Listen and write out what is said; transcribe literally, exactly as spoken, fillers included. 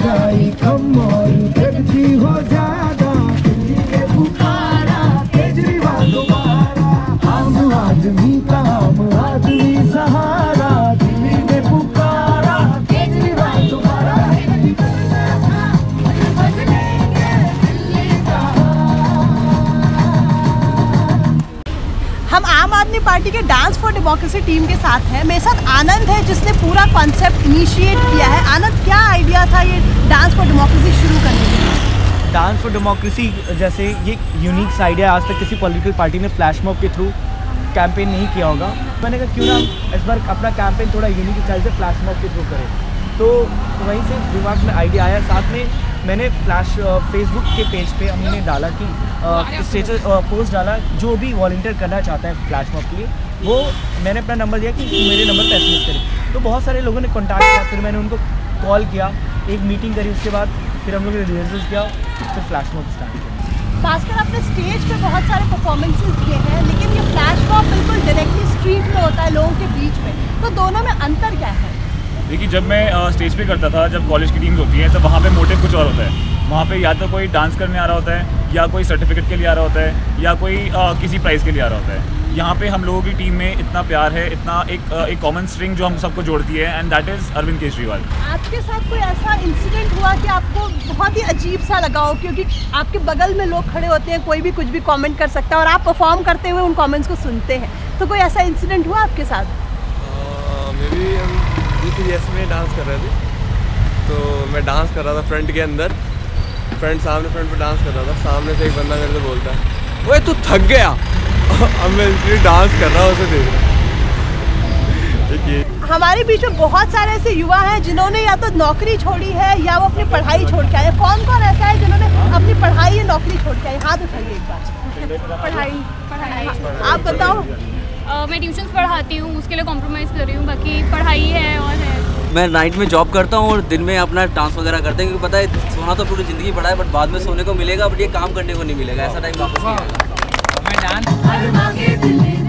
महंगाई कम और गंदी हो ज्यादा, दिल्ली ने पुकारा केजरीवाल दोबारा, आम आदमी का आम आदमी सहारा, दिल्ली ने पुकारा केजरीवाल दोबारा। हम आम आदमी पार्टी के डांस फॉर डेमोक्रेसी टीम के साथ हैं। मेरे साथ आनंद है जिसने पूरा कॉन्सेप्ट इनिशिएट किया है। आनंद, क्या आइडिया था ये डांस फॉर डेमोक्रेसी शुरू करने के? डांस फॉर डेमोक्रेसी जैसे ये यूनिक आइडिया, आज तक किसी पॉलिटिकल पार्टी ने फ्लैश मॉब के थ्रू कैंपेन नहीं किया होगा। मैंने कहा क्यों ना इस बार अपना कैंपेन थोड़ा यूनिक स्टाइल से फ्लैश मॉब के थ्रू करें, तो वहीं से दिमाग में आइडिया आया। साथ में मैंने फ्लैश फेसबुक के पेज पे हमने डाला कि स्टेटस पोस्ट डाला, जो भी वॉलंटियर करना चाहता है फ्लैश मॉब के लिए, वो मैंने अपना नंबर दिया कि मेरे नंबर पर एसएमएस करें। तो बहुत सारे लोगों ने कॉन्टैक्ट किया, फिर मैंने उनको कॉल किया, एक मीटिंग करी, उसके बाद फिर हम लोगों ने रिहर्सल किया, फिर फ्लैश मॉब स्टार्ट किया। खासकर आपने स्टेज पे बहुत सारे परफॉर्मेंसेस किए हैं, लेकिन ये फ्लैश मॉब बिल्कुल डायरेक्टली स्ट्रीट में होता है, लोगों के बीच में, तो दोनों में अंतर क्या है? देखिए, जब मैं स्टेज पे करता था, जब कॉलेज की टीम्स होती हैं, तो वहाँ पे मोटिव कुछ और होता है। वहाँ पे या तो कोई डांस करने आ रहा होता है, या कोई सर्टिफिकेट के लिए आ रहा होता है, या कोई आ, किसी प्राइज़ के लिए आ रहा होता है। यहाँ पे हम लोगों की टीम में इतना प्यार है, इतना एक एक कॉमन स्ट्रिंग जो हम सबको जोड़ती है, and that is Arvind Kejriwal. आपके साथ कोई ऐसा इंसिडेंट हुआ कि आपको बहुत ही अजीब सा लगा हो, क्योंकि आपके बगल में लोग खड़े होते हैं, कोई भी कुछ भी कमेंट कर सकता है और आप परफॉर्म करते हुए उन कमेंट्स को सुनते हैं, तो कोई ऐसा इंसिडेंट हुआ आपके साथ? मे बी हम यस में डांस कर रहे थे, तो मैं डांस कर रहा था फ्रंट के अंदर, फ्रंट सामने फ्रंट पे डांस कर रहा था। सामने से एक बंदा मेरे से बोलता है, ओए तू थक गया। अब मैं इसलिए डांस कर रहा हूँ, उसे देख रहा। हमारे बीच में बहुत सारे ऐसे युवा हैं जिन्होंने या तो नौकरी छोड़ी है या वो अपनी पढ़ाई छोड़ के आए। कौन कौन ऐसा है जिन्होंने अपनी पढ़ाई या नौकरी छोड़ के आए? हाथ उठाइए एक बार। पढ़ाई पढ़ाई आप बताओ। uh, मैं ट्यूशन्स पढ़ाती हूँ, उसके लिए कॉम्प्रोमाइज़ कर रही हूँ, बाकी पढ़ाई है और है। मैं नाइट में जॉब करता हूँ और दिन में अपना डांस वगैरह करते हैं, क्योंकि पता है सोना तो पूरी ज़िंदगी पड़ा है, बट बाद में सोने को मिलेगा, बट ये काम करने को नहीं मिलेगा, ऐसा टाइम वापस नहीं आएगा। मैं डांस